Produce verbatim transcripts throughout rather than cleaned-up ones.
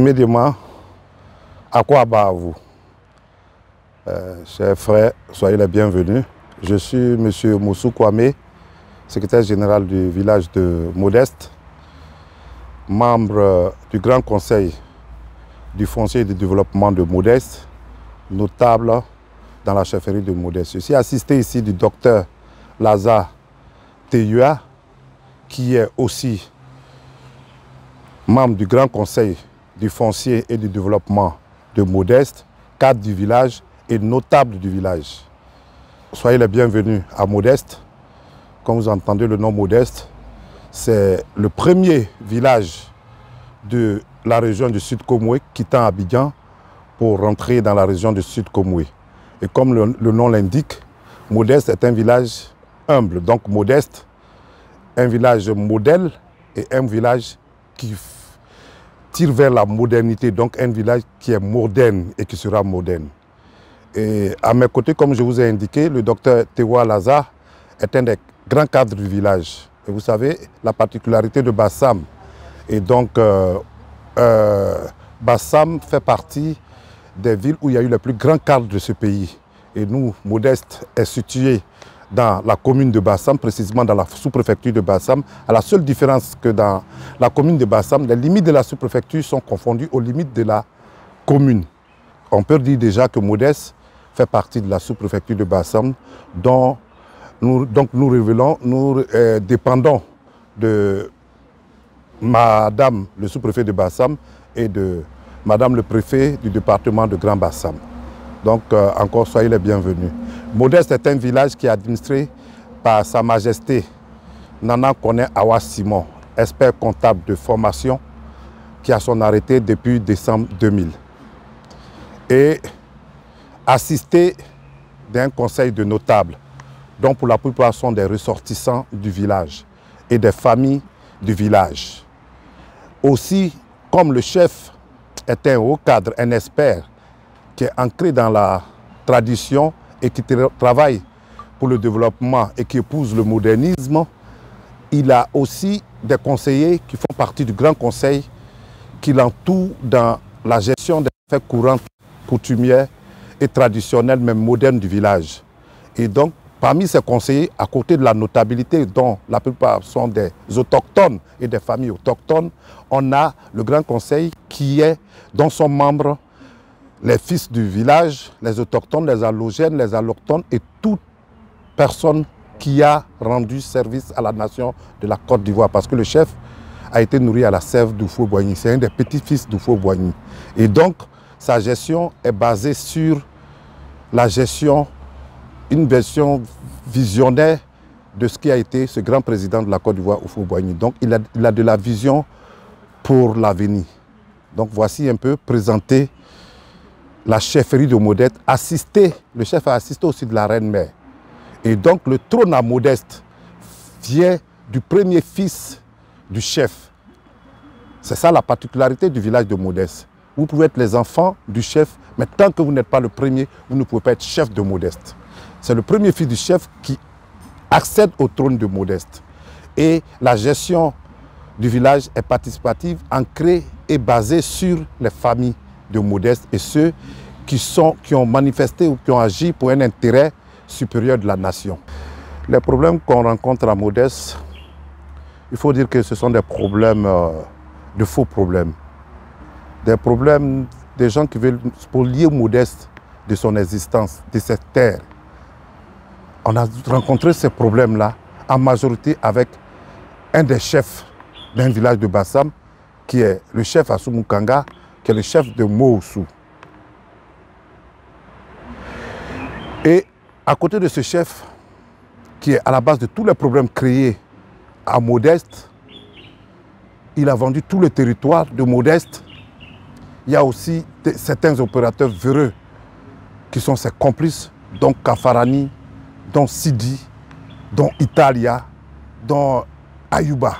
Immédiatement, à quoi bas à vous? Euh, chers frères, soyez les bienvenus. Je suis M. Moussou Kwame, secrétaire général du village de Modeste, membre du Grand Conseil du foncier et du développement de Modeste, notable dans la chefferie de Modeste. Je suis assisté ici du docteur Lazare Teyua, qui est aussi membre du Grand Conseil du foncier et du développement de Modeste, cadre du village et notable du village. Soyez les bienvenus à Modeste. Comme vous entendez le nom Modeste, c'est le premier village de la région du Sud Komoué quittant Abidjan pour rentrer dans la région du Sud Komoué. Et comme le, le nom l'indique, Modeste est un village humble, donc Modeste, un village modèle et un village qui tire vers la modernité, donc un village qui est moderne et qui sera moderne. Et à mes côtés, comme je vous ai indiqué, le docteur Teyua Lazare est un des grands cadres du village. Et vous savez, la particularité de Bassam, et donc euh, euh, Bassam fait partie des villes où il y a eu les plus grands cadres de ce pays. Et nous, Modeste est situé dans la commune de Bassam, précisément dans la sous-préfecture de Bassam, à la seule différence que dans la commune de Bassam, les limites de la sous-préfecture sont confondues aux limites de la commune. On peut dire déjà que Modeste fait partie de la sous-préfecture de Bassam, dont nous, donc nous révélons, nous euh, dépendons de Madame le sous-préfet de Bassam et de Madame le préfet du département de Grand Bassam. Donc euh, encore soyez les bienvenus. Modeste est un village qui est administré par Sa Majesté Nana Kone Awa Simon, expert comptable de formation, qui a son arrêté depuis décembre deux mille. Et assisté d'un conseil de notables, dont pour la plupart sont des ressortissants du village et des familles du village. Aussi, comme le chef est un haut cadre, un expert, qui est ancré dans la tradition et qui travaille pour le développement et qui épouse le modernisme, il a aussi des conseillers qui font partie du Grand Conseil qui l'entourent dans la gestion des faits courants, coutumières et traditionnelles, même modernes du village. Et donc, parmi ces conseillers, à côté de la notabilité dont la plupart sont des autochtones et des familles autochtones, on a le Grand Conseil qui est, dont sont membres les fils du village, les autochtones, les allogènes, les allochtones et toute personne qui a rendu service à la nation de la Côte d'Ivoire. Parce que le chef a été nourri à la sève d'Oufo-Boigny. C'est un des petits-fils d'Oufo-Boigny. Et donc, sa gestion est basée sur la gestion, une version visionnaire de ce qui a été ce grand président de la Côte d'Ivoire, Oufo-Boigny. Donc, il a, il a de la vision pour l'avenir. Donc, voici un peu présenté la chefferie de Modeste, assisté, le chef a assisté aussi de la reine-mère. Et donc le trône à Modeste vient du premier fils du chef. C'est ça la particularité du village de Modeste. Vous pouvez être les enfants du chef, mais tant que vous n'êtes pas le premier, vous ne pouvez pas être chef de Modeste. C'est le premier fils du chef qui accède au trône de Modeste. Et la gestion du village est participative, ancrée et basée sur les familles de Modeste et ceux qui, sont, qui ont manifesté ou qui ont agi pour un intérêt supérieur de la nation. Les problèmes qu'on rencontre à Modeste, il faut dire que ce sont des problèmes, euh, de faux problèmes. Des problèmes des gens qui veulent spolier Modeste de son existence, de cette terre. On a rencontré ces problèmes-là en majorité avec un des chefs d'un village de Bassam, qui est le chef Assou Mukanga, qui est le chef de Moussou. Et à côté de ce chef, qui est à la base de tous les problèmes créés à Modeste, il a vendu tout le territoire de Modeste. Il y a aussi certains opérateurs véreux qui sont ses complices, dont Kafarani, dont Sidi, dont Italia, dont Ayuba.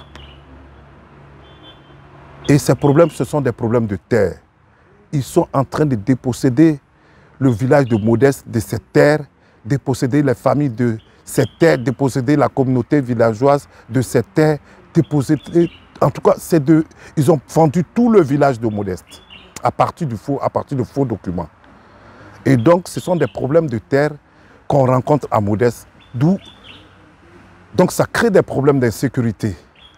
Et ces problèmes, ce sont des problèmes de terre. Ils sont en train de déposséder le village de Modeste de ses terres, déposséder les familles de ces terres, déposséder la communauté villageoise de ces terres, déposséder... En tout cas, de, ils ont vendu tout le village de Modeste. à partir du faux, à partir de faux documents. Et donc, ce sont des problèmes de terre qu'on rencontre à Modeste, d'où donc ça crée des problèmes d'insécurité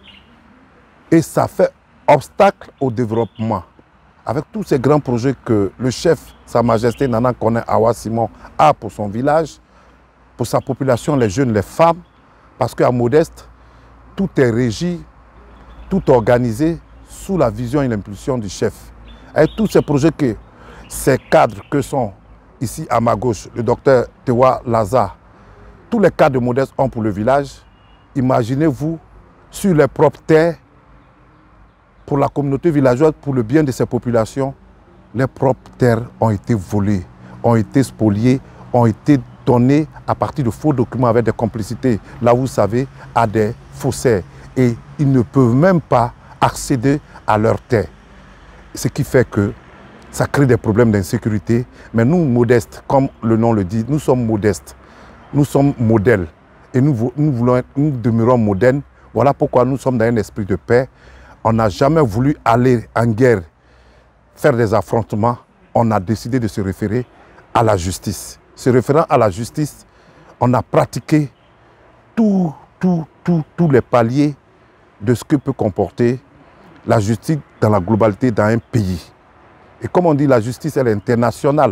et ça fait obstacle au développement. Avec tous ces grands projets que le chef, Sa Majesté Nana Konai Awa Simon, a pour son village, pour sa population, les jeunes, les femmes, parce qu'à Modeste, tout est régi, tout organisé sous la vision et l'impulsion du chef. Avec tous ces projets que ces cadres que sont ici à ma gauche, le docteur Tewa Laza, tous les cadres de Modeste ont pour le village, imaginez-vous, sur les propres terres, pour la communauté villageoise, pour le bien de ces populations, les propres terres ont été volées, ont été spoliées, ont été données à partir de faux documents avec des complicités, là vous savez, à des faussaires. Et ils ne peuvent même pas accéder à leurs terres. Ce qui fait que ça crée des problèmes d'insécurité. Mais nous, Modeste, comme le nom le dit, nous sommes modestes. Nous sommes modèles. Et nous, nous, voulons être, nous demeurons modernes. Voilà pourquoi nous sommes dans un esprit de paix. On n'a jamais voulu aller en guerre, faire des affrontements. On a décidé de se référer à la justice. Se référant à la justice, on a pratiqué tous tout, tout, tout les paliers de ce que peut comporter la justice dans la globalité dans un pays. Et comme on dit, la justice elle est internationale.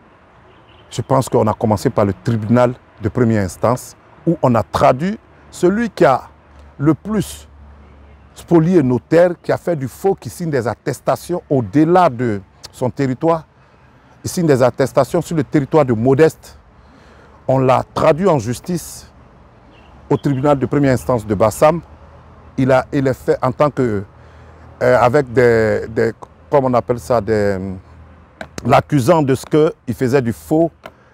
Je pense qu'on a commencé par le tribunal de première instance où on a traduit celui qui a le plus spolié nos terres, qui a fait du faux, qui signe des attestations au-delà de son territoire. Il signe des attestations sur le territoire de Modeste. On l'a traduit en justice au tribunal de première instance de Bassam. Il, a, il est fait en tant que, euh, avec des, des, comment on appelle ça, des, l'accusant de ce qu'il faisait du faux,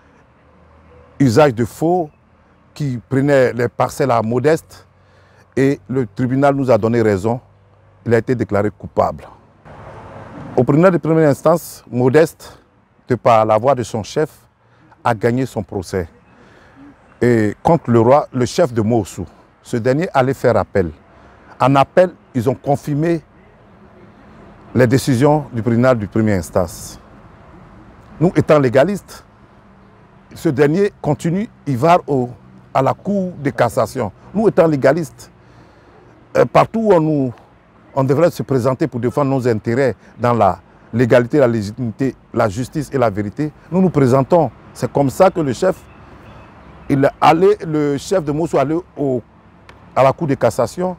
usage de faux, qui prenait les parcelles à Modeste. Et le tribunal nous a donné raison. Il a été déclaré coupable. Au tribunal de première instance, Modeste, de par la voix de son chef, a gagné son procès. Et contre le roi, le chef de Mossou, ce dernier allait faire appel. En appel, ils ont confirmé les décisions du tribunal de première instance. Nous étant légalistes, ce dernier continue, il va au, à la cour de cassation. Nous étant légalistes, euh, partout où on, nous, on devrait se présenter pour défendre nos intérêts dans la légalité, la légitimité, la justice et la vérité, nous nous présentons. C'est comme ça que le chef, il allait, le chef de Mossou allait au, à la cour de cassation.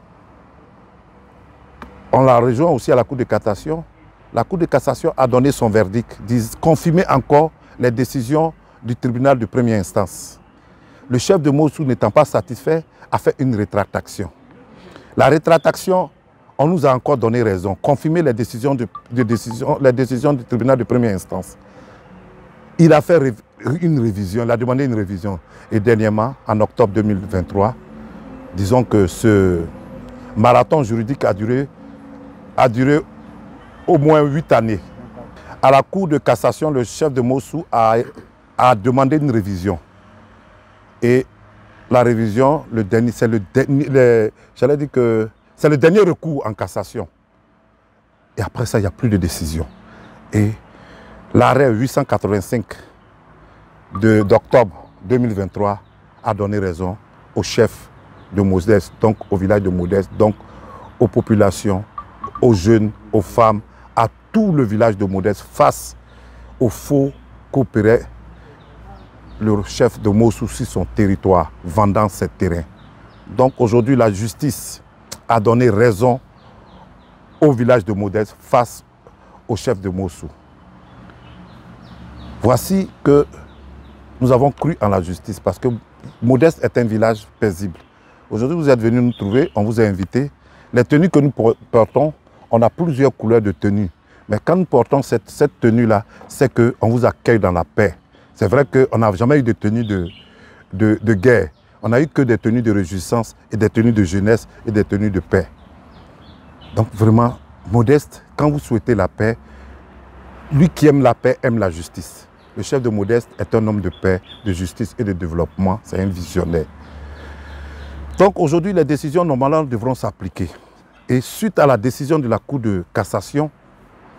On l'a rejoint aussi à la cour de cassation. La cour de cassation a donné son verdict, confirmé encore les décisions du tribunal de première instance. Le chef de Mossou, n'étant pas satisfait, a fait une rétractation. La rétractation, on nous a encore donné raison, confirmé les décisions, de, de décision, les décisions du tribunal de première instance. Il a fait une révision, il a demandé une révision. Et dernièrement, en octobre deux mille vingt-trois, disons que ce marathon juridique a duré, a duré au moins huit années. À la cour de cassation, le chef de Mossou a, a demandé une révision. Et la révision, le dernier, c'est le dernier, le, j'allais dire que c'est le dernier recours en cassation. Et après ça, il n'y a plus de décision. Et l'arrêt huit cent quatre-vingt-cinq d'octobre deux mille vingt-trois a donné raison au chef de Modeste, donc au village de Modeste, donc aux populations, aux jeunes, aux femmes, à tout le village de Modeste face aux faux qu'opérait le chef de Mossou sur son territoire, vendant ses terrains. Donc aujourd'hui, la justice a donné raison au village de Modeste face au chef de Mossou. Voici que nous avons cru en la justice parce que Modeste est un village paisible. Aujourd'hui, vous êtes venus nous trouver, on vous a invités. Les tenues que nous portons, on a plusieurs couleurs de tenues. Mais quand nous portons cette, cette tenue-là, c'est qu'on vous accueille dans la paix. C'est vrai qu'on n'a jamais eu de tenue de, de, de guerre. On n'a eu que des tenues de réjouissance et des tenues de jeunesse et des tenues de paix. Donc vraiment, Modeste, quand vous souhaitez la paix, lui qui aime la paix aime la justice. Le chef de Modeste est un homme de paix, de justice et de développement. C'est un visionnaire. Donc aujourd'hui, les décisions normalement devront s'appliquer. Et suite à la décision de la Cour de cassation,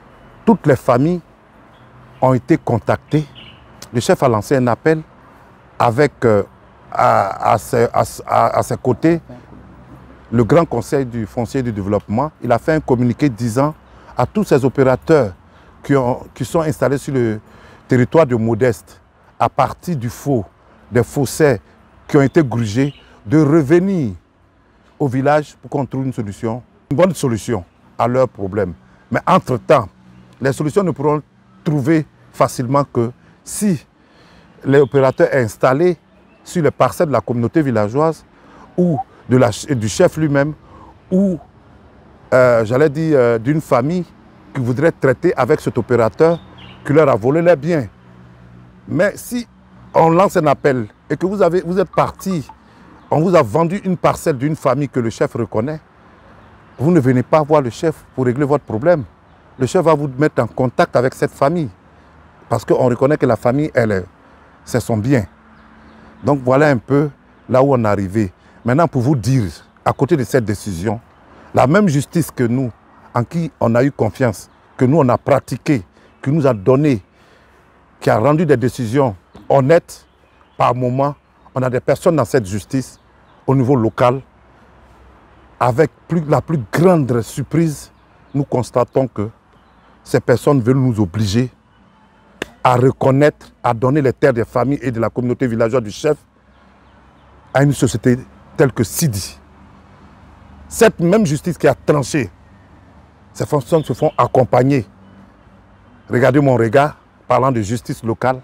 toutes les familles ont été contactées. Le chef a lancé un appel avec euh, à, à, ses, à, à, à ses côtés le Grand Conseil du foncier du développement. Il a fait un communiqué disant à tous ces opérateurs qui, ont, qui sont installés sur le territoire de Modeste, à partir du faux, des fossés qui ont été grugés, de revenir au village pour qu'on trouve une solution, une bonne solution à leurs problèmes. Mais entre-temps, les solutions ne pourront trouver facilement que si les opérateurs installés sur les parcelles de la communauté villageoise ou de la, du chef lui-même ou, euh, j'allais dire, euh, d'une famille qui voudrait traiter avec cet opérateur qui leur a volé les biens. Mais si on lance un appel et que vous, avez, vous êtes parti, on vous a vendu une parcelle d'une famille que le chef reconnaît, vous ne venez pas voir le chef pour régler votre problème. Le chef va vous mettre en contact avec cette famille parce qu'on reconnaît que la famille, elle, c'est son bien. Donc voilà un peu là où on est arrivé. Maintenant, pour vous dire, à côté de cette décision, la même justice que nous, en qui on a eu confiance, que nous on a pratiqué, qui nous a donné, qui a rendu des décisions honnêtes, par moment, on a des personnes dans cette justice, au niveau local, avec plus, la plus grande surprise, nous constatons que ces personnes veulent nous obliger à reconnaître, à donner les terres des familles et de la communauté villageoise du chef à une société telle que Sidi. Cette même justice qui a tranché, ces personnes se font accompagner. Regardez mon regard, parlant de justice locale,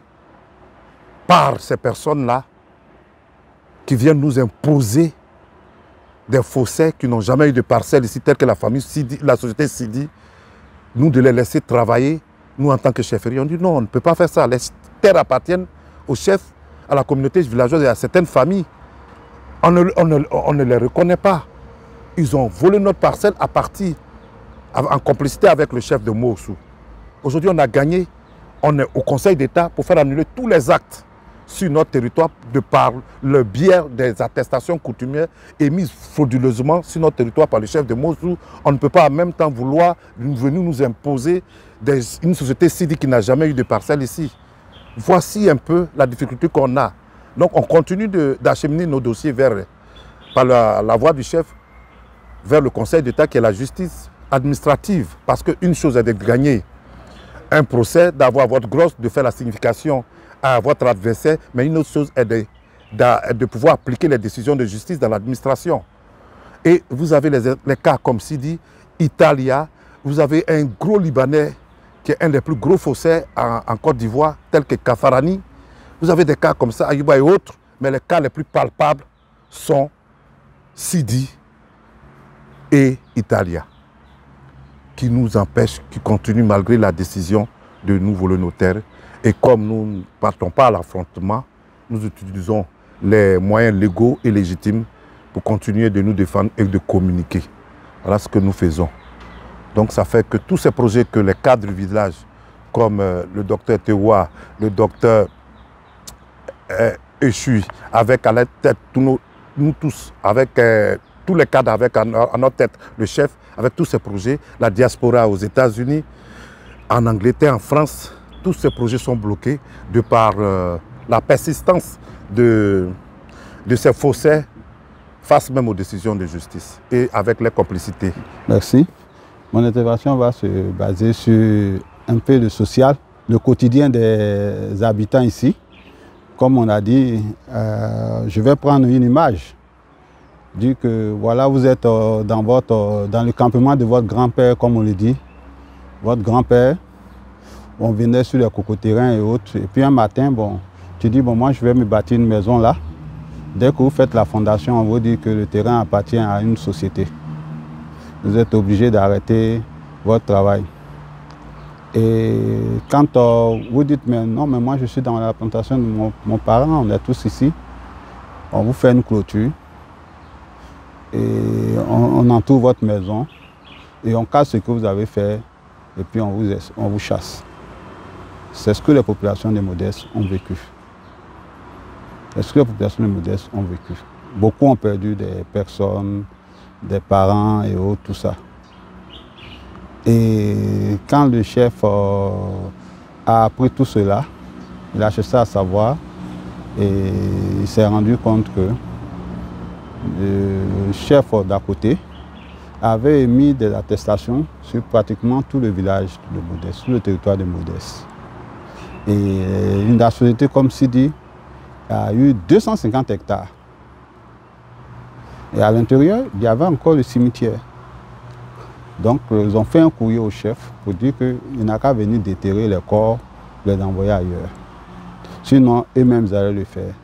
par ces personnes-là qui viennent nous imposer des fossés qui n'ont jamais eu de parcelles ici, telles que la famille Sidi, la société Sidi, nous de les laisser travailler, nous en tant que chefferie, on dit non, on ne peut pas faire ça. Les terres appartiennent aux chefs, à la communauté villageoise et à certaines familles. On ne, on ne, on ne les reconnaît pas. Ils ont volé notre parcelle à partir, en complicité avec le chef de Mossou. Aujourd'hui, on a gagné, on est au Conseil d'État pour faire annuler tous les actes sur notre territoire de par le biais des attestations coutumières émises frauduleusement sur notre territoire par le chef de Mossou. On ne peut pas en même temps vouloir venir nous imposer des, une société Sidi qui n'a jamais eu de parcelle ici. Voici un peu la difficulté qu'on a. Donc on continue d'acheminer nos dossiers vers, par la, la voie du chef vers le Conseil d'État qui est la justice administrative. Parce qu'une chose est de gagner un procès, d'avoir votre grosse, de faire la signification à votre adversaire, mais une autre chose est de, de, de pouvoir appliquer les décisions de justice dans l'administration. Et vous avez les, les cas comme Sidi, Italia, vous avez un gros Libanais qui est un des plus gros faussaires en, en Côte d'Ivoire, tel que Kafarani. Vous avez des cas comme ça, Ayuba et autres, mais les cas les plus palpables sont Sidi et Italia, qui nous empêchent, qui continuent malgré la décision de nous voler nos terres. Et comme nous ne partons pas à l'affrontement, nous utilisons les moyens légaux et légitimes pour continuer de nous défendre et de communiquer. Voilà ce que nous faisons. Donc ça fait que tous ces projets que les cadres du village, comme euh, le docteur Tewa, le docteur euh, Eshui, avec à la tête, tous nos, nous tous, avec euh, tous les cadres, avec à, à notre tête le chef, avec tous ces projets, la diaspora aux États-Unis, en Angleterre, en France, tous ces projets sont bloqués de par euh, la persistance de, de ces faussaires face même aux décisions de justice et avec les complicités. Merci. Mon intervention va se baser sur un peu le social, le quotidien des habitants ici. Comme on a dit, euh, je vais prendre une image. Dire que voilà, vous êtes euh, dans, votre, euh, dans le campement de votre grand-père, comme on le dit. Votre grand-père, on venait sur les cocoterrains et autres. Et puis un matin, bon, tu dis, bon, moi je vais me bâtir une maison là. Dès que vous faites la fondation, on vous dit que le terrain appartient à une société. Vous êtes obligé d'arrêter votre travail. Et quand euh, vous dites, mais non, mais moi je suis dans la plantation de mon, mon parent, on est tous ici, on vous fait une clôture et on, on entoure votre maison et on casse ce que vous avez fait et puis on vous, on vous chasse. C'est ce que les populations de Modeste ont vécu. C'est ce que les populations de Modeste ont vécu. Beaucoup ont perdu des personnes, des parents et autres, tout ça. Et quand le chef euh, a appris tout cela, il a cherché à savoir et il s'est rendu compte que le chef d'à côté avait émis des attestations sur pratiquement tout le village de Modeste, sur le territoire de Modeste. Et une nationalité comme Sidi a eu deux cent cinquante hectares. Et à l'intérieur, il y avait encore le cimetière. Donc, ils ont fait un courrier au chef pour dire qu'il n'a qu'à venir déterrer les corps, les envoyer ailleurs. Sinon, eux-mêmes allaient le faire.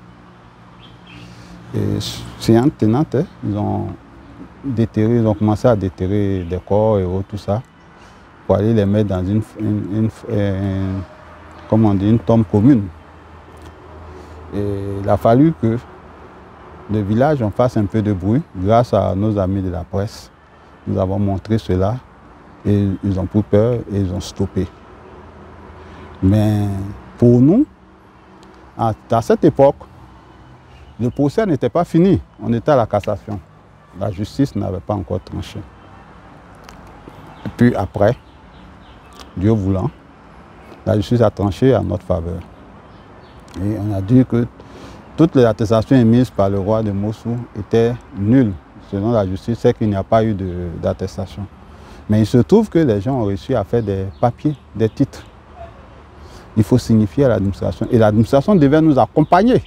Et c'est tenant, hein, ils ont déterré, ils ont commencé à déterrer des corps et autres, tout ça, pour aller les mettre dans une, une, une, une, comment on dit, une tombe commune. Et il a fallu que le village en fasse un peu de bruit grâce à nos amis de la presse. Nous avons montré cela et ils ont pris peur et ils ont stoppé. Mais pour nous, à, à cette époque, le procès n'était pas fini. On était à la cassation. La justice n'avait pas encore tranché. Et puis après, Dieu voulant, la justice a tranché à notre faveur. Et on a dit que toutes les attestations émises par le roi de Mossou étaient nulles. Selon la justice, c'est qu'il n'y a pas eu d'attestation. Mais il se trouve que les gens ont réussi à faire des papiers, des titres. Il faut signifier à l'administration. Et l'administration devait nous accompagner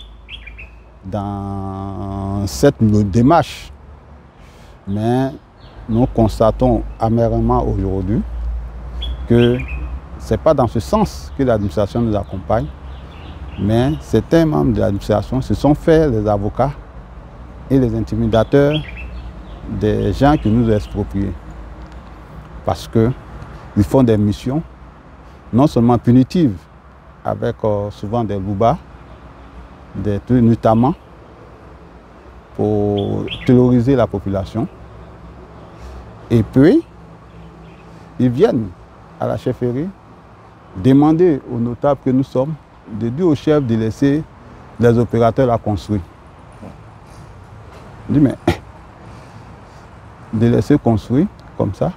dans cette démarche. Mais nous constatons amèrement aujourd'hui que ce n'est pas dans ce sens que l'administration nous accompagne, mais certains membres de l'administration se sont fait les avocats et les intimidateurs des gens qui nous ont expropriés. Parce qu'ils font des missions non seulement punitives, avec euh, souvent des loubas, des trucs notamment, pour terroriser la population. Et puis, ils viennent à la chefferie demander aux notables que nous sommes de dire au chef de laisser les opérateurs la construire. Je dis, mais de laisser construire comme ça,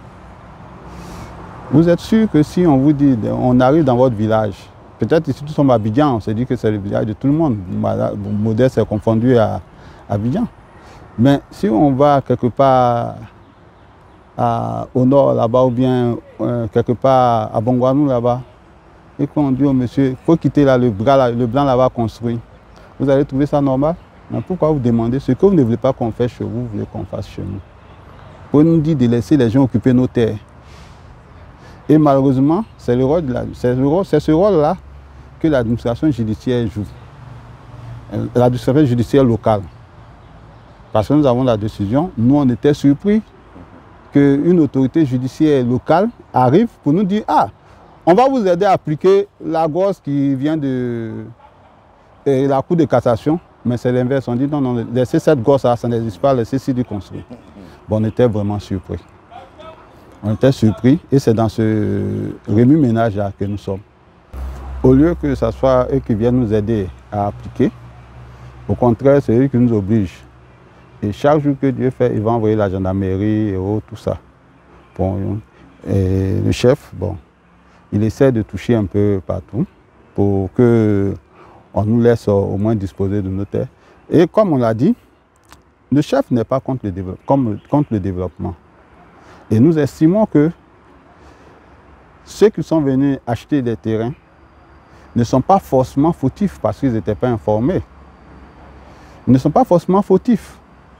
vous êtes sûr que si on vous dit, on arrive dans votre village, peut-être ici nous sommes à Abidjan, on se dit que c'est le village de tout le monde, Modeste est confondu à Abidjan. Mais si on va quelque part à, au nord là-bas ou bien euh, quelque part à Bongwanou là-bas, et qu'on dit au monsieur, il faut quitter là, le, bras, là, le blanc là-bas construit, vous allez trouver ça normal? Mais pourquoi vous demandez ce que vous ne voulez pas qu'on fasse chez vous, vous voulez qu'on fasse chez nous? Pour nous dire de laisser les gens occuper nos terres. Et malheureusement, c'est le rôle, c'est ce rôle-là que l'administration judiciaire joue. L'administration judiciaire locale. Parce que nous avons la décision, nous on était surpris qu'une autorité judiciaire locale arrive pour nous dire « Ah, on va vous aider à appliquer la grosse qui vient de et la Cour de cassation. » Mais c'est l'inverse, on dit « Non, non, laissez cette gosse-là, ça n'existe pas, laissez Sidi construire. » Bon, on était vraiment surpris. On était surpris et c'est dans ce remue-ménage-là que nous sommes. Au lieu que ce soit eux qui viennent nous aider à appliquer, au contraire, c'est eux qui nous obligent. Et chaque jour que Dieu fait, il va envoyer la gendarmerie et autres, tout ça. Bon, et le chef, bon, il essaie de toucher un peu partout pour qu'on nous laisse au moins disposer de nos terres. Et comme on l'a dit, le chef n'est pas contre le, comme, contre le développement. Et nous estimons que ceux qui sont venus acheter des terrains ne sont pas forcément fautifs parce qu'ils n'étaient pas informés. Ils ne sont pas forcément fautifs.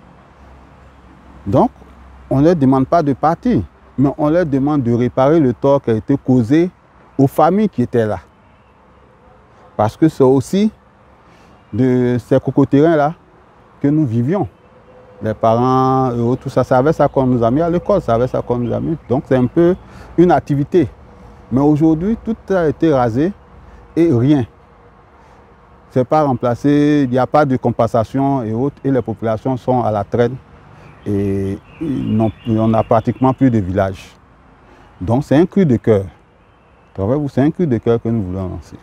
Donc, on ne leur demande pas de partir, mais on leur demande de réparer le tort qui a été causé aux familles qui étaient là. Parce que c'est aussi de ces cocoterrains-là que nous vivions. Les parents, eux, tout ça, ça avait ça qu'on nous a mis à l'école, ça avait ça qu'on nous a mis. Donc c'est un peu une activité. Mais aujourd'hui, tout a été rasé et rien. C'est pas remplacé, il n'y a pas de compensation et autres, et les populations sont à la traîne. Et on n'a pratiquement plus de village. Donc c'est un cri de cœur. C'est un cri de cœur que nous voulons lancer.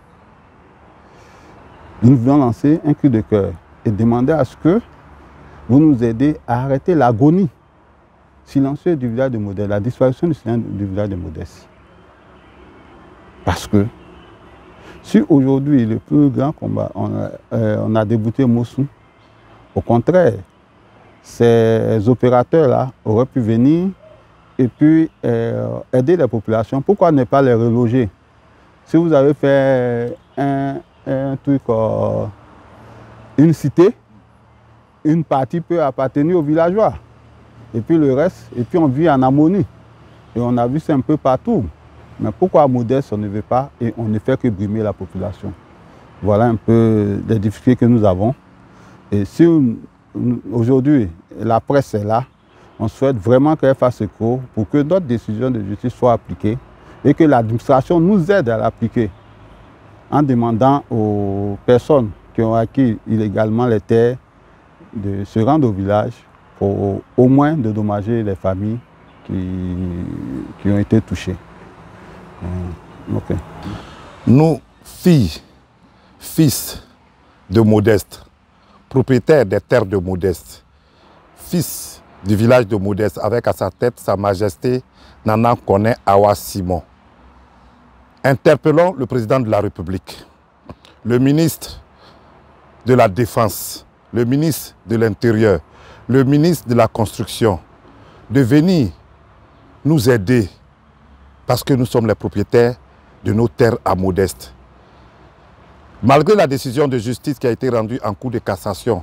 Nous voulons lancer un cri de cœur et demander à ce que vous nous aidez à arrêter l'agonie. silencieux du village de Modeste, la disparition du silence du village de Modeste. Parce que si aujourd'hui le plus grand combat, on a, euh, on a débouté Mossou, au contraire, ces opérateurs-là auraient pu venir et puis euh, aider les populations. Pourquoi ne pas les reloger? Si vous avez fait un, un truc, euh, une cité, une partie peut appartenir aux villageois. Et puis le reste, et puis on vit en harmonie. Et on a vu ça un peu partout. Mais pourquoi à Modeste on ne veut pas et on ne fait que brimer la population? Voilà un peu les difficultés que nous avons. Et si aujourd'hui la presse est là, on souhaite vraiment qu'elle fasse écho pour que notre décision de justice soit appliquée et que l'administration nous aide à l'appliquer en demandant aux personnes qui ont acquis illégalement les terres de se rendre au village pour au moins dédommager les familles qui, qui ont été touchées. Okay. Nous, filles, fils de Modeste, propriétaires des terres de Modeste, fils du village de Modeste, avec à sa tête Sa Majesté Nana Kone Awa Simon, interpellons le président de la République, le ministre de la Défense, le ministre de l'Intérieur, le ministre de la Construction, de venir nous aider parce que nous sommes les propriétaires de nos terres à Modeste. Malgré la décision de justice qui a été rendue en cours de cassation,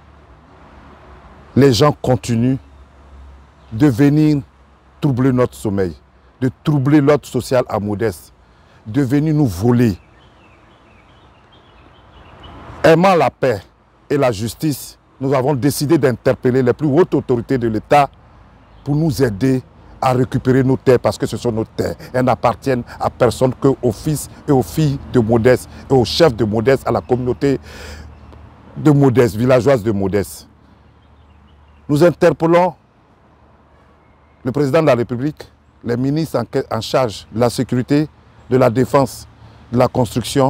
les gens continuent de venir troubler notre sommeil, de troubler l'ordre social à Modeste, de venir nous voler. Aimant la paix et la justice, nous avons décidé d'interpeller les plus hautes autorités de l'État pour nous aider à récupérer nos terres, parce que ce sont nos terres. Elles n'appartiennent à personne qu'aux fils et aux filles de Modeste, et aux chefs de Modeste, à la communauté de Modeste, villageoise de Modeste. Nous interpellons le président de la République, les ministres en, en charge de la sécurité, de la défense, de la construction,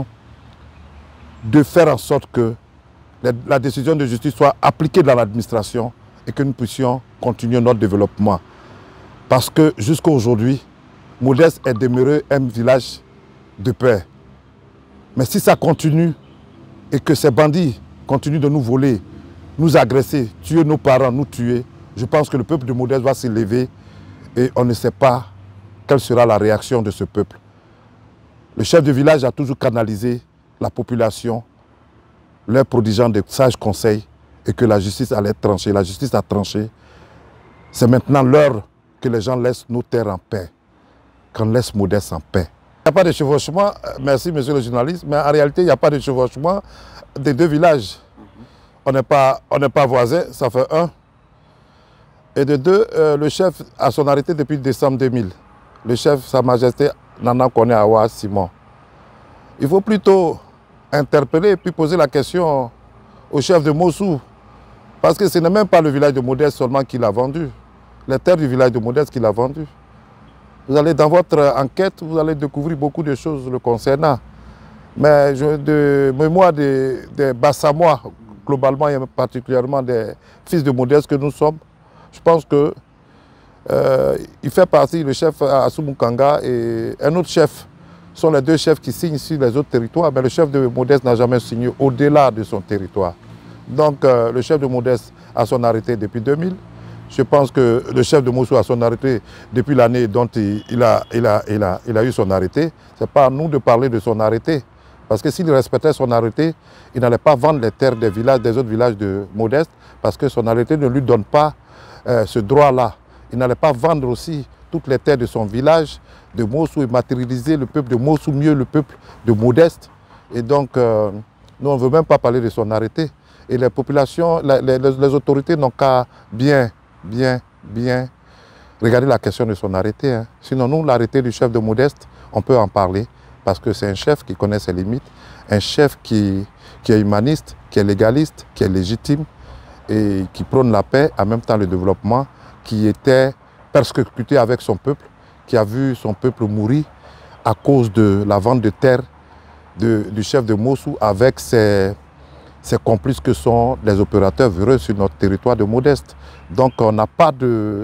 de faire en sorte que la, la décision de justice soit appliquée dans l'administration et que nous puissions continuer notre développement. Parce que jusqu'à aujourd'hui, Modeste est demeuré un village de paix. Mais si ça continue et que ces bandits continuent de nous voler, nous agresser, tuer nos parents, nous tuer, je pense que le peuple de Modeste va se lever et on ne sait pas quelle sera la réaction de ce peuple. Le chef de village a toujours canalisé la population, leur prodigeant de sages conseils et que la justice allait trancher. La justice a tranché. C'est maintenant l'heure que les gens laissent nos terres en paix, qu'on laisse Modeste en paix. Il n'y a pas de chevauchement, merci monsieur le journaliste, mais en réalité il n'y a pas de chevauchement des deux villages. On n'est pas, on n'est pas voisins, ça fait un. Et de deux, euh, le chef a son arrêté depuis décembre deux mille. Le chef, Sa Majesté Nana Kone Awa Simon. Il faut plutôt interpeller et puis poser la question au chef de Mossou. Parce que ce n'est même pas le village de Modeste seulement qui l'a vendu. Les terres du village de Modeste qui l'a vendu. Vous allez dans votre enquête, vous allez découvrir beaucoup de choses le concernant. Mais je, de mémoire des, des Bassamois, globalement et particulièrement des fils de Modeste que nous sommes, je pense que euh, il fait partie, le chef Assou Kanga et un autre chef sont les deux chefs qui signent sur les autres territoires, mais le chef de Modeste n'a jamais signé au-delà de son territoire. Donc euh, le chef de Modeste a son arrêté depuis deux mille. Je pense que le chef de Mossou a son arrêté depuis l'année dont il, il, a, il, a, il, a, il a eu son arrêté. Ce n'est pas à nous de parler de son arrêté. Parce que s'il respectait son arrêté, il n'allait pas vendre les terres des villages, des autres villages de Modeste, parce que son arrêté ne lui donne pas euh, ce droit-là. Il n'allait pas vendre aussi toutes les terres de son village, de Mossou, et matérialiser le peuple de Mossou, mieux le peuple de Modeste. Et donc, euh, nous, on ne veut même pas parler de son arrêté. Et les populations, les, les, les autorités n'ont qu'à bien, bien, bien regarder la question de son arrêté. Hein. Sinon, nous, l'arrêté du chef de Modeste, on peut en parler. Parce que c'est un chef qui connaît ses limites, un chef qui, qui est humaniste, qui est légaliste, qui est légitime et qui prône la paix, en même temps le développement, qui était persécuté avec son peuple, qui a vu son peuple mourir à cause de la vente de terre de, du chef de Mossou avec ses, ses complices que sont les opérateurs véreux sur notre territoire de Modeste. Donc on n'a pas de,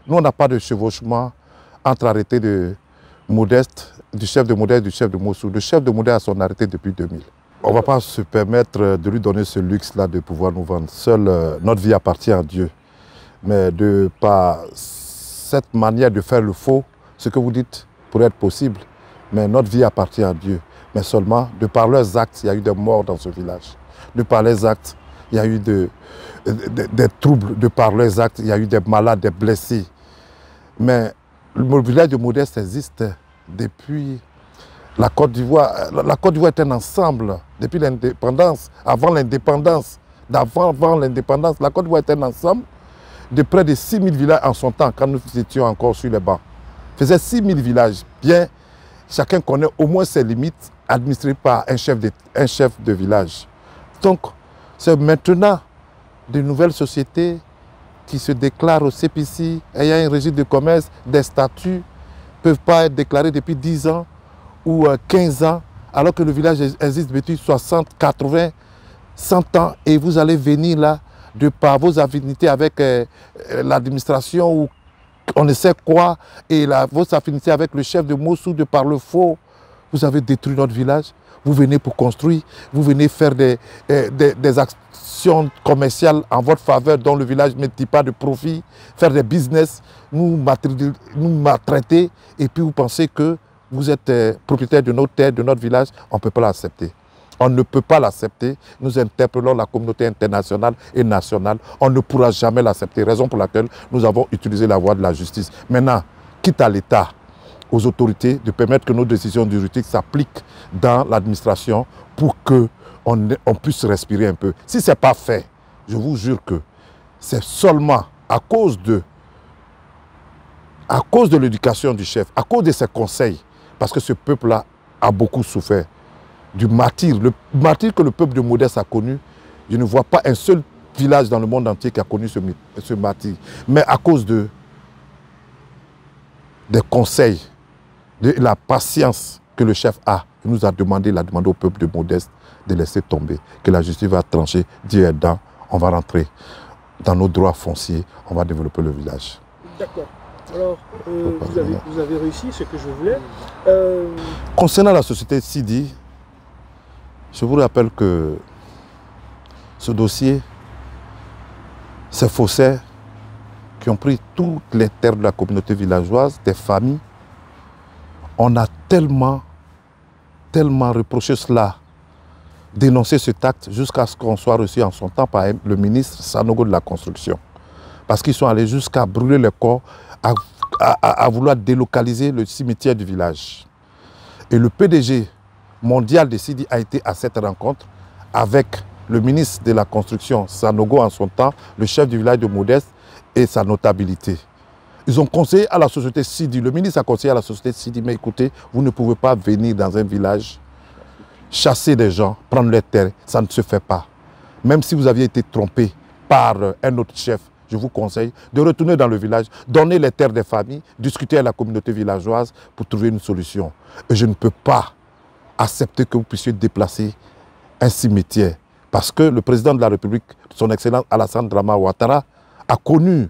nous, on n'a pas de chevauchement entre arrêté de Modeste, du chef de Modeste et du chef de Mossou. Le chef de Modeste a son arrêté depuis deux mille. On ne va pas se permettre de lui donner ce luxe-là de pouvoir nous vendre. Seule euh, notre vie appartient à Dieu. Mais de par cette manière de faire le faux, ce que vous dites pourrait être possible, mais notre vie appartient à Dieu. Mais seulement, de par leurs actes, il y a eu des morts dans ce village. De par leurs actes, il y a eu de, de, de, des troubles. De par leurs actes, il y a eu des malades, des blessés. Mais le village de Modeste existe depuis la Côte d'Ivoire. La Côte d'Ivoire est un ensemble depuis l'indépendance, avant l'indépendance, d'avant avant l'indépendance. La Côte d'Ivoire est un ensemble de près de six mille villages en son temps, quand nous étions encore sur les bancs. Faisait six mille villages. Bien, chacun connaît au moins ses limites, administrées par un chef de, un chef de village. Donc, c'est maintenant de nouvelles sociétés qui se déclarent au C P C, ayant un registre de commerce, des statuts, ne peuvent pas être déclarés depuis dix ans ou quinze ans, alors que le village existe depuis soixante, quatre-vingts, cent ans, et vous allez venir là, de par vos affinités avec euh, l'administration ou on ne sait quoi, et la, vos affinités avec le chef de Mossou, de par le faux, vous avez détruit notre village. Vous venez pour construire, vous venez faire des, euh, des, des actions commerciales en votre faveur dont le village ne tire pas de profit, faire des business, nous maltraiter, et puis vous pensez que vous êtes euh, propriétaire de notre terre, de notre village, on ne peut pas l'accepter. On ne peut pas l'accepter. Nous interpellons la communauté internationale et nationale. On ne pourra jamais l'accepter. Raison pour laquelle nous avons utilisé la voie de la justice. Maintenant, quitte à l'État, aux autorités, de permettre que nos décisions juridiques s'appliquent dans l'administration pour qu'on on puisse respirer un peu. Si ce n'est pas fait, je vous jure que c'est seulement à cause de, à cause de l'éducation du chef, à cause de ses conseils, parce que ce peuple-là a beaucoup souffert. Du martyr, le martyr que le peuple de Modeste a connu, je ne vois pas un seul village dans le monde entier qui a connu ce, ce martyr. Mais à cause de, des conseils, de la patience que le chef a, il nous a demandé, il a demandé au peuple de Modeste de laisser tomber, que la justice va trancher, Dieu aidant, on va rentrer dans nos droits fonciers, on va développer le village. D'accord. Alors, euh, vous, avez, vous avez réussi ce que je voulais. Euh... Concernant la société Sidi, je vous rappelle que ce dossier, ces faussaires qui ont pris toutes les terres de la communauté villageoise, des familles, on a tellement, tellement reproché cela, dénoncé cet acte jusqu'à ce qu'on soit reçu en son temps par le ministre Sanogo de la Construction. Parce qu'ils sont allés jusqu'à brûler les corps, à, à, à vouloir délocaliser le cimetière du village. Et le P D G mondial de Sidi a été à cette rencontre avec le ministre de la Construction, Sanogo en son temps, le chef du village de Modeste et sa notabilité. Ils ont conseillé à la société Sidi, le ministre a conseillé à la société Sidi, mais écoutez, vous ne pouvez pas venir dans un village, chasser des gens, prendre leurs terres, ça ne se fait pas. Même si vous aviez été trompé par un autre chef, je vous conseille de retourner dans le village, donner les terres des familles, discuter avec la communauté villageoise pour trouver une solution. Et je ne peux pas accepter que vous puissiez déplacer un cimetière. Parce que le président de la République, son Excellence Alassane Dramane Ouattara, a connu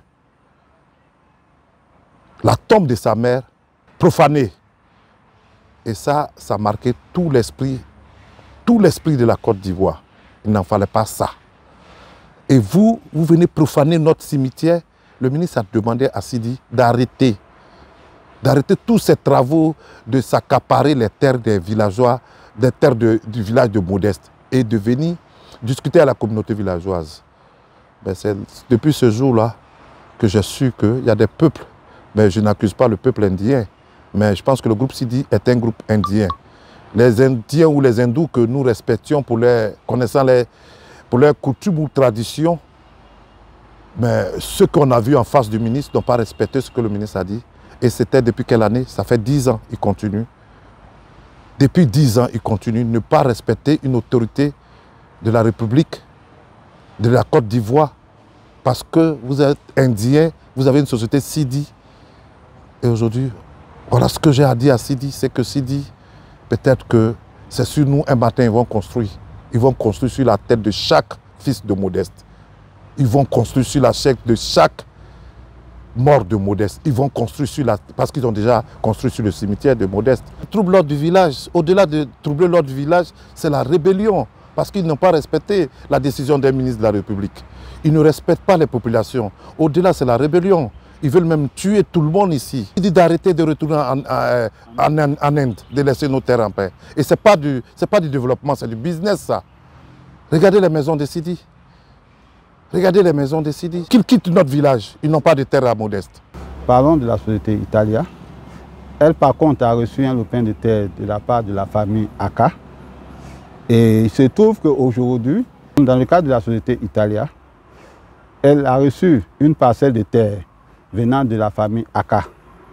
la tombe de sa mère profanée. Et ça, ça a marqué tout l'esprit, tout l'esprit de la Côte d'Ivoire. Il n'en fallait pas ça. Et vous, vous venez profaner notre cimetière. Le ministre a demandé à Sidi d'arrêter. d'arrêter tous ces travaux de s'accaparer les terres des villageois, des terres de, du village de Modeste et de venir discuter à la communauté villageoise. Ben c'est depuis ce jour-là que j'ai su qu'il y a des peuples, mais je n'accuse pas le peuple indien, mais je pense que le groupe Sidi est un groupe indien. Les Indiens ou les hindous que nous respections pour les, connaissant les, pour leurs coutumes ou traditions, mais ceux qu'on a vus en face du ministre n'ont pas respecté ce que le ministre a dit. Et c'était depuis quelle année? Ça fait dix ans, il continue. Depuis dix ans, il continue de ne pas respecter une autorité de la République, de la Côte d'Ivoire, parce que vous êtes indien, vous avez une société Sidi. Et aujourd'hui, voilà ce que j'ai à dire à Sidi, c'est que Sidi, peut-être que c'est sur nous, un matin, ils vont construire. Ils vont construire sur la tête de chaque fils de Modeste. Ils vont construire sur la tête de chaque mort de Modeste. Ils vont construire sur la... parce qu'ils ont déjà construit sur le cimetière de Modeste. Trouble l'ordre du village, au-delà de troubler l'ordre du village, c'est la rébellion. Parce qu'ils n'ont pas respecté la décision des ministres de la République. Ils ne respectent pas les populations. Au-delà, c'est la rébellion. Ils veulent même tuer tout le monde ici. Ils disent d'arrêter de retourner en, en, en, en Inde, de laisser nos terres en paix. Et ce n'est pas, pas du développement, c'est du business, ça. Regardez les maisons de Sidi. Regardez les maisons de Sidi. Qu'ils quittent notre village. Ils n'ont pas de terre à Modeste. Parlons de la société Italia. Elle, par contre, a reçu un lopin de terre de la part de la famille Aka. Et il se trouve qu'aujourd'hui, dans le cadre de la société Italia, elle a reçu une parcelle de terre venant de la famille Aka.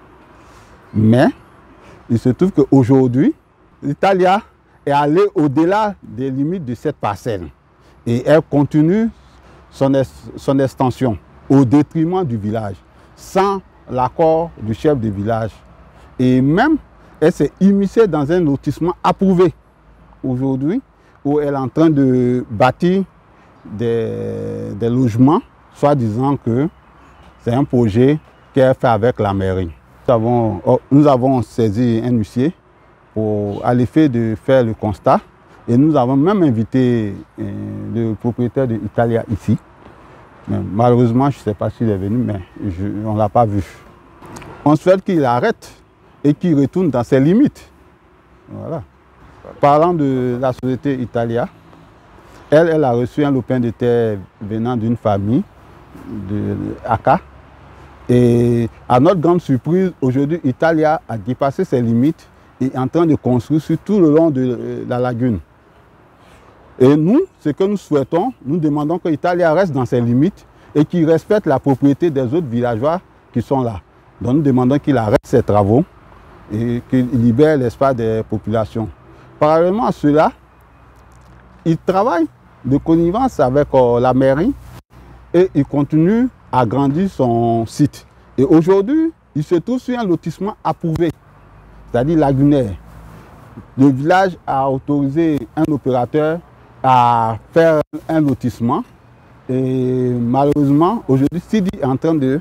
Mais il se trouve qu'aujourd'hui, l'Italia est allée au-delà des limites de cette parcelle. Et elle continue son, son extension au détriment du village, sans l'accord du chef de village. Et même, elle s'est immiscée dans un lotissement approuvé aujourd'hui, où elle est en train de bâtir des, des logements, soit disant que c'est un projet qu'elle fait avec la mairie. Nous avons, oh, nous avons saisi un huissier pour, à l'effet de faire le constat, et nous avons même invité euh, le propriétaire de Italia ici. Mais malheureusement, je ne sais pas s'il est venu, mais je, on ne l'a pas vu. On souhaite qu'il arrête et qu'il retourne dans ses limites. Voilà. Parlant de la société Italia, elle, elle a reçu un lopin de terre venant d'une famille de Aka. Et à notre grande surprise, aujourd'hui, Italia a dépassé ses limites et est en train de construire sur tout le long de la lagune. Et nous, ce que nous souhaitons, nous demandons que Italia reste dans ses limites et qu'il respecte la propriété des autres villageois qui sont là. Donc nous demandons qu'il arrête ses travaux et qu'il libère l'espace des populations. Parallèlement à cela, il travaille de connivence avec euh, la mairie et il continue à grandir son site. Et aujourd'hui, il se trouve sur un lotissement approuvé, c'est-à-dire lagunaire. Le village a autorisé un opérateur à faire un lotissement et malheureusement, aujourd'hui, Sidi est en train de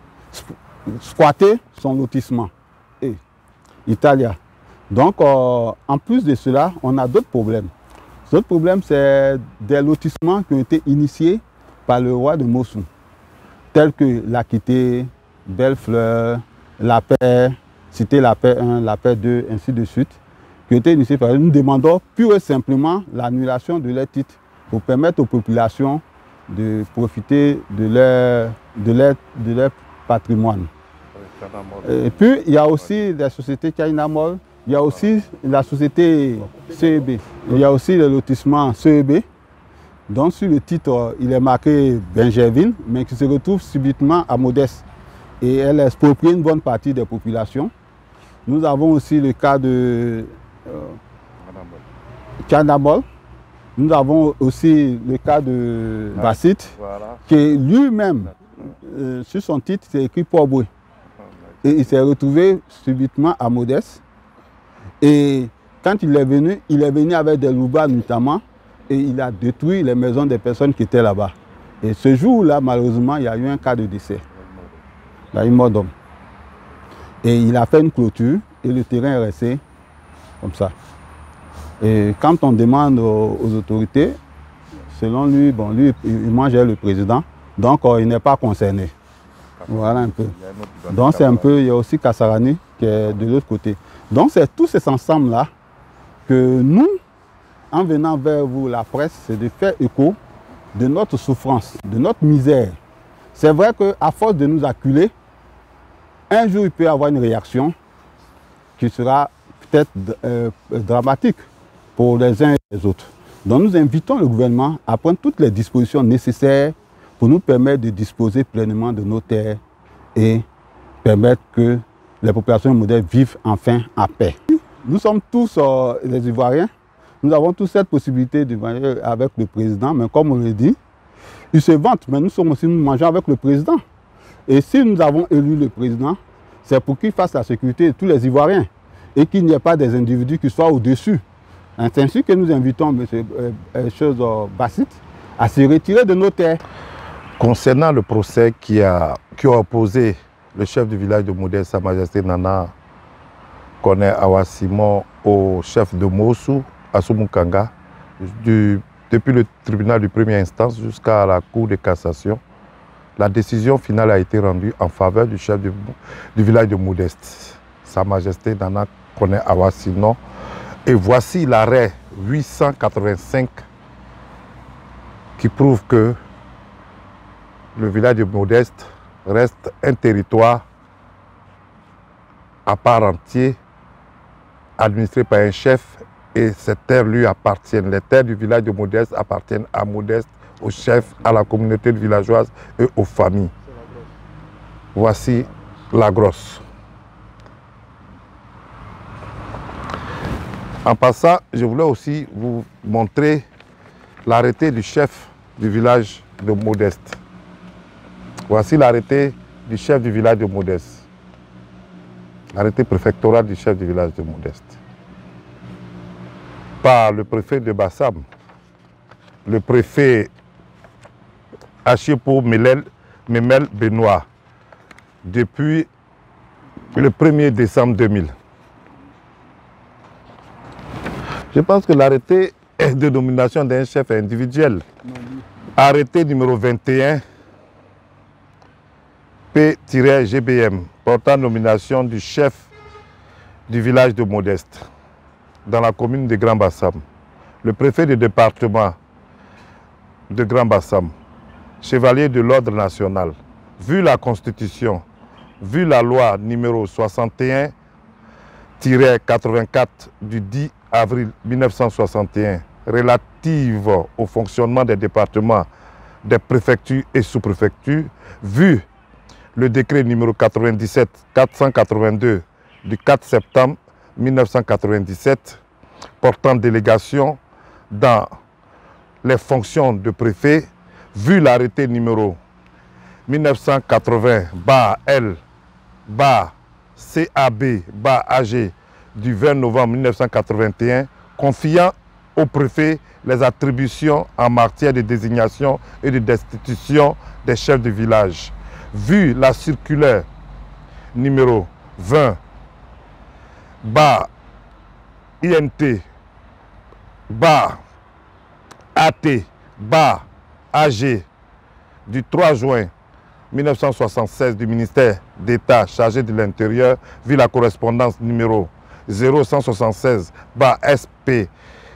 squatter son lotissement. Et Italia. Donc, euh, en plus de cela, on a d'autres problèmes. L'autre problème, c'est des lotissements qui ont été initiés par le roi de Mossou, tels que l'Aquité, Bellefleur, La Paix, Cité La Paix un, La Paix deux, ainsi de suite, qui ont été initiés par eux. Nous demandons pure et simplement l'annulation de leurs titres pour permettre aux populations de profiter de leur, de leur, de leur patrimoine. Et puis, il y a aussi la société Kainamol. Il y a aussi la société C E B. Il y a aussi le lotissement C E B. Donc sur le titre, il est marqué Benjerville, mais qui se retrouve subitement à Modeste. Et elle exproprie une bonne partie des populations. Nous avons aussi le cas de Kanamol. Nous avons aussi le cas de Bassit, voilà, qui lui-même, euh, sur son titre, c'est écrit Port-Boué. Et il s'est retrouvé subitement à Modeste. Et quand il est venu, il est venu avec des loubas notamment, et il a détruit les maisons des personnes qui étaient là-bas. Et ce jour-là, malheureusement, il y a eu un cas de décès. Il y a eu mort d'homme. Et il a fait une clôture, et le terrain est resté comme ça. Et quand on demande aux, aux autorités, selon lui, bon, lui, il mangeait le président, donc euh, il n'est pas concerné. Voilà un peu. Donc c'est un peu, il y a aussi Kassarani qui est de l'autre côté. Donc c'est tous ces ensembles-là que nous, en venant vers vous, la presse, c'est de faire écho de notre souffrance, de notre misère. C'est vrai qu'à force de nous acculer, un jour il peut y avoir une réaction qui sera peut-être euh, dramatique pour les uns et les autres. Donc nous invitons le gouvernement à prendre toutes les dispositions nécessaires pour nous permettre de disposer pleinement de nos terres et permettre que les populations modèles vivent enfin en paix. Nous sommes tous euh, les Ivoiriens, nous avons tous cette possibilité de manger avec le président, mais comme on le dit, il se vante, mais nous sommes aussi, nous mangeons avec le président. Et si nous avons élu le président, c'est pour qu'il fasse la sécurité de tous les Ivoiriens et qu'il n'y ait pas des individus qui soient au-dessus. C'est ainsi que nous invitons M. Euh, euh, Bassit à se retirer de nos terres. Concernant le procès qui a, qui a opposé le chef du village de Modeste, Sa Majesté Nana Kone Awa Simon, au chef de Mossou, Asumukanga, du, depuis le tribunal de première instance jusqu'à la Cour de cassation. La décision finale a été rendue en faveur du chef du, du village de Modeste, Sa Majesté Nana Kone Awa Simon. Et voici l'arrêt huit cent quatre-vingt-cinq qui prouve que le village de Modeste reste un territoire à part entière, administré par un chef, et ces terres lui appartiennent. Les terres du village de Modeste appartiennent à Modeste, au chef, à la communauté villageoise et aux familles. Voici la grosse. En passant, je voulais aussi vous montrer l'arrêté du chef du village de Modeste. Voici l'arrêté du chef du village de Modeste. L'arrêté préfectoral du chef du village de Modeste. Par le préfet de Bassam, le préfet Achipo Memel Benoît, depuis le premier décembre deux mille. Je pense que l'arrêté de nomination d'un chef individuel, arrêté numéro vingt et un, P G B M, portant nomination du chef du village de Modeste, dans la commune de Grand Bassam, le préfet du département de Grand Bassam, chevalier de l'ordre national, vu la Constitution, vu la loi numéro soixante et un tiret quatre-vingt-quatre du dix avril mille neuf cent soixante et un, relative au fonctionnement des départements, des préfectures et sous-préfectures, vu le décret numéro quatre-vingt-dix-sept quatre cent quatre-vingt-deux du quatre septembre mille neuf cent quatre-vingt-dix-sept portant délégation dans les fonctions de préfet, vu l'arrêté numéro mille neuf cent quatre-vingts L C A B A G du vingt novembre mille neuf cent quatre-vingt-un, confiant au préfet les attributions en matière de désignation et de destitution des chefs de village. Vu la circulaire numéro vingt I N T A T A G du trois juin mille neuf cent soixante-seize du ministère d'État chargé de l'Intérieur, vu la correspondance numéro zéro cent soixante-seize S P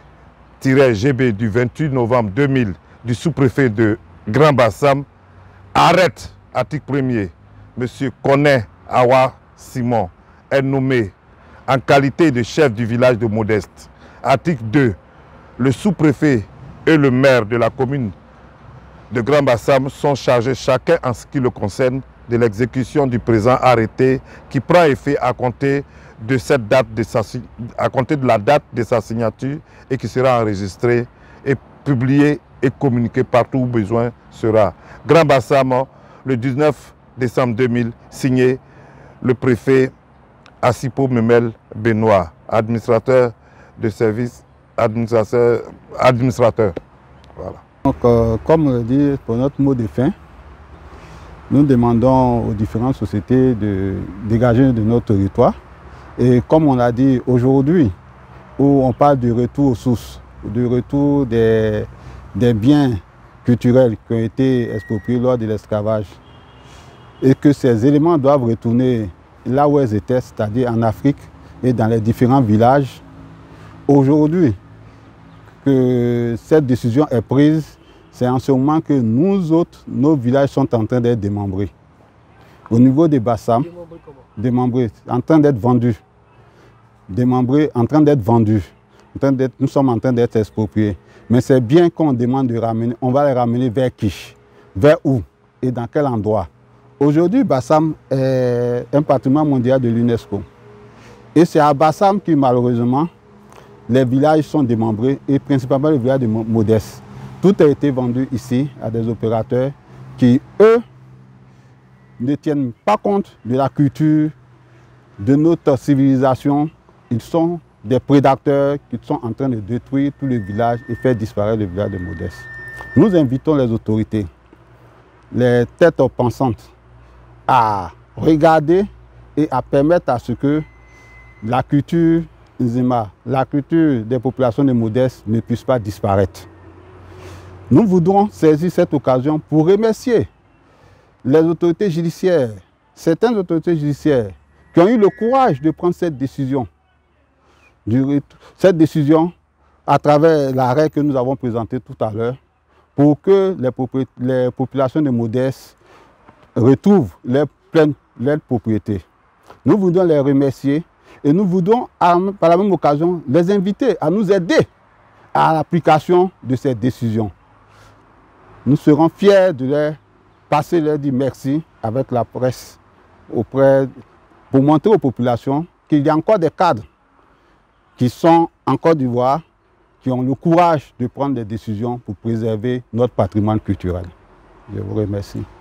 G B du vingt-huit novembre deux mille du sous-préfet de Grand Bassam, arrête, article premier, M. Kone Awa Simon est nommé en qualité de chef du village de Modeste. Article deux, le sous-préfet et le maire de la commune de Grand Bassam sont chargés chacun en ce qui le concerne de l'exécution du présent arrêté qui prend effet à compter de cette date de sa, à compter de la date de sa signature et qui sera enregistré et publié et communiqué partout où besoin sera. Grand Bassam, le dix-neuf décembre deux mille, signé le préfet Achipo Memel Benoît, administrateur de service, administrateur. administrateur. Voilà. Donc, euh, comme on le dit, pour notre mot de fin, nous demandons aux différentes sociétés de dégager de notre territoire. Et comme on l'a dit aujourd'hui, où on parle du retour aux sources, du retour des, des biens culturels qui ont été expropriés lors de l'esclavage, et que ces éléments doivent retourner là où ils étaient, c'est-à-dire en Afrique et dans les différents villages. Aujourd'hui, que cette décision est prise, c'est en ce moment que nous autres, nos villages sont en train d'être démembrés. Au niveau des Bassam, démembrés, en train d'être vendus. Démembrés, en train d'être vendus. En train d'être, nous sommes en train d'être expropriés. Mais c'est bien qu'on demande de ramener, on va les ramener vers qui? Vers où? Et dans quel endroit? Aujourd'hui, Bassam est un patrimoine mondial de l'UNESCO. Et c'est à Bassam que malheureusement, les villages sont démembrés, et principalement le village de Modeste. Tout a été vendu ici à des opérateurs qui, eux, ne tiennent pas compte de la culture, de notre civilisation. Ils sont des prédateurs qui sont en train de détruire tout le village et faire disparaître le village de Modeste. Nous invitons les autorités, les têtes pensantes, à regarder et à permettre à ce que la culture Nzima, la culture des populations de Modeste ne puisse pas disparaître. Nous voudrons saisir cette occasion pour remercier les autorités judiciaires, certaines autorités judiciaires qui ont eu le courage de prendre cette décision. Cette décision à travers l'arrêt que nous avons présenté tout à l'heure pour que les, les populations de Modeste retrouvent leur pleine leur propriété. Nous voudrons les remercier et nous voudrons par la même occasion les inviter à nous aider à l'application de cette décision. Nous serons fiers de leur passer leur dire merci avec la presse auprès, pour montrer aux populations qu'il y a encore des cadres qui sont en Côte d'Ivoire, qui ont le courage de prendre des décisions pour préserver notre patrimoine culturel. Je vous remercie.